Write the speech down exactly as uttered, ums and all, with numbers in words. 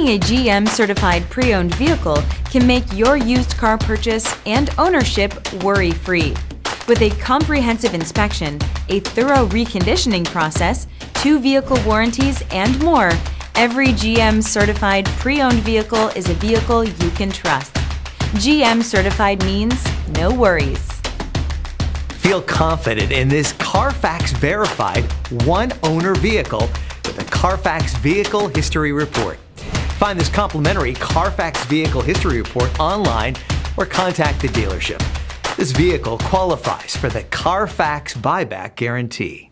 Owning a G M certified pre-owned vehicle can make your used car purchase and ownership worry-free. With a comprehensive inspection, a thorough reconditioning process, two vehicle warranties, and more, every G M certified pre-owned vehicle is a vehicle you can trust. G M certified means no worries. Feel confident in this Carfax verified one-owner vehicle with a Carfax Vehicle History Report. Find this complimentary Carfax Vehicle History Report online or contact the dealership. This vehicle qualifies for the Carfax Buyback Guarantee.